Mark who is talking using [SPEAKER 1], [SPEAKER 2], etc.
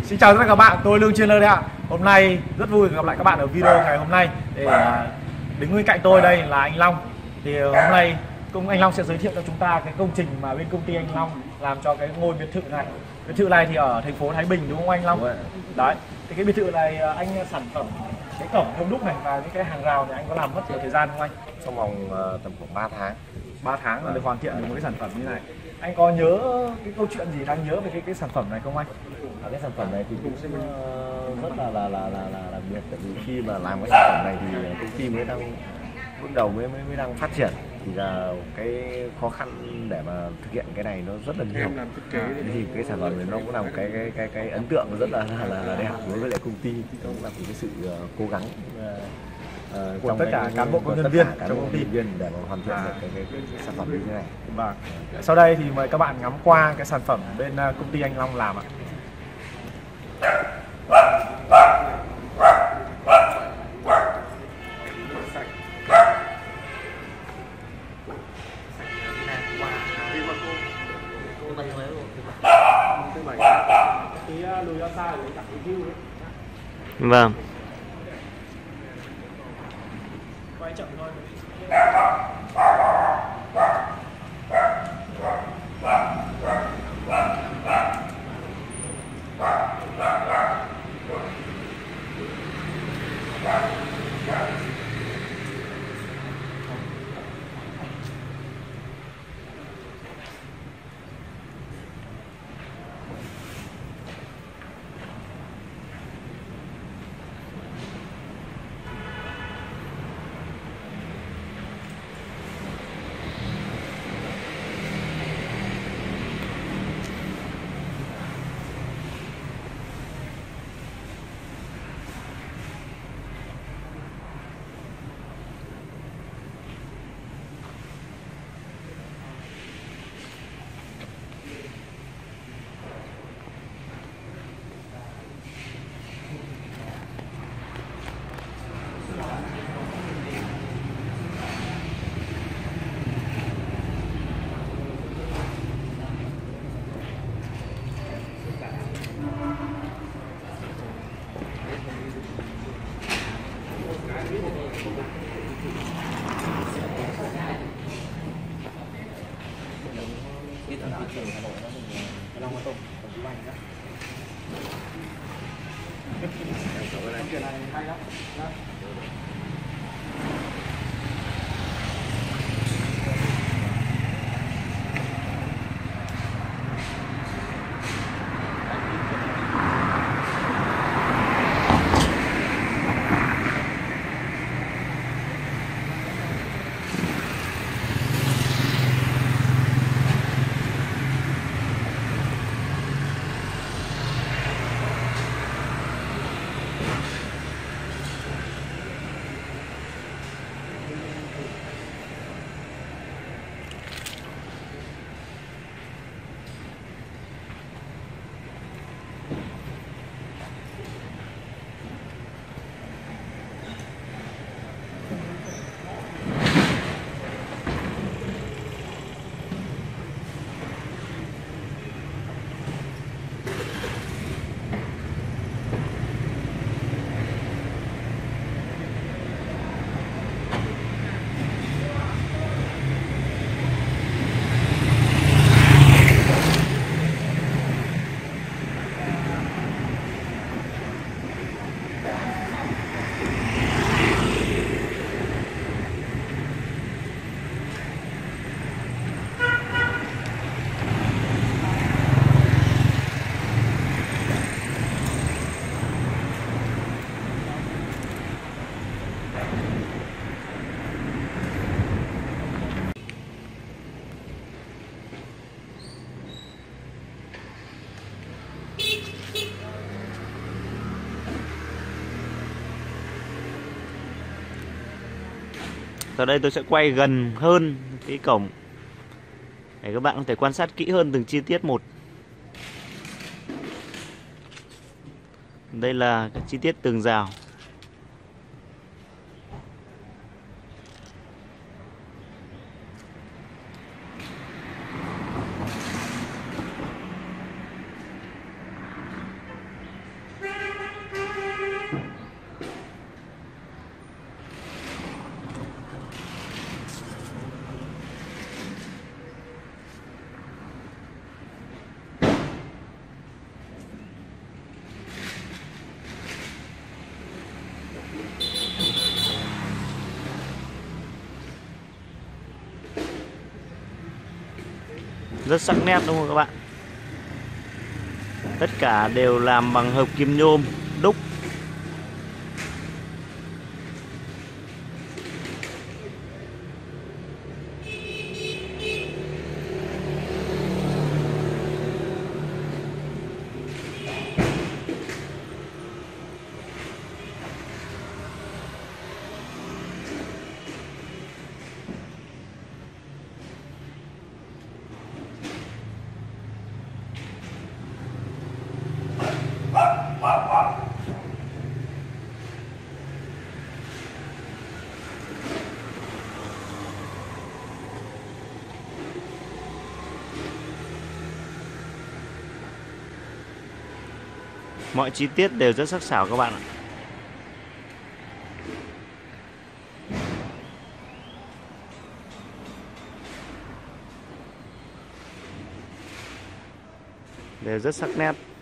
[SPEAKER 1] Xin chào tất cả các bạn, tôi Lương Chuyên Lơ đây ạ. Hôm nay rất vui gặp lại các bạn ở video ngày hôm nay. Để đứng bên cạnh tôi đây là anh Long. Thì hôm nay anh Long sẽ giới thiệu cho chúng ta cái công trình mà bên công ty anh Long làm cho cái ngôi biệt thự này. Biệt thự này thì ở thành phố Thái Bình đúng không anh Long? Đấy. Thì cái biệt thự này anh sản phẩm cái cổng đông đúc này và những cái hàng rào này anh có làm mất nhiều thời gian không anh?
[SPEAKER 2] Trong vòng tầm khoảng 3 tháng.
[SPEAKER 1] 3 tháng là được hoàn thiện được một cái sản phẩm như này. Anh có nhớ cái câu chuyện gì đang nhớ về cái sản phẩm này không anh?
[SPEAKER 2] Cái sản phẩm này thì cũng rất là đặc biệt, tại vì khi mà làm cái sản phẩm này thì công ty mới đang bước đầu mới đang phát triển, thì là cái khó khăn để mà thực hiện cái này nó rất là nhiều. Thì cái sản phẩm này nó cũng là một cái ấn tượng rất là đẹp đối với lại công ty, cũng là một cái sự cố gắng
[SPEAKER 1] của tất cả cán bộ công nhân viên trong công ty
[SPEAKER 2] để mà hoàn thiện được cái sản phẩm như thế này.
[SPEAKER 1] Vâng. Sau đây thì mời các bạn ngắm qua cái sản phẩm bên công ty anh Long làm ạ.
[SPEAKER 3] Vâng.
[SPEAKER 1] Quay chậm thôi.
[SPEAKER 3] Sau đây tôi sẽ quay gần hơn cái cổng để các bạn có thể quan sát kỹ hơn từng chi tiết một. Đây là các chi tiết tường rào. Rất sắc nét đúng không các bạn? Tất cả đều làm bằng hợp kim nhôm đúc. Mọi chi tiết đều rất sắc sảo các bạn ạ. Đều rất sắc nét.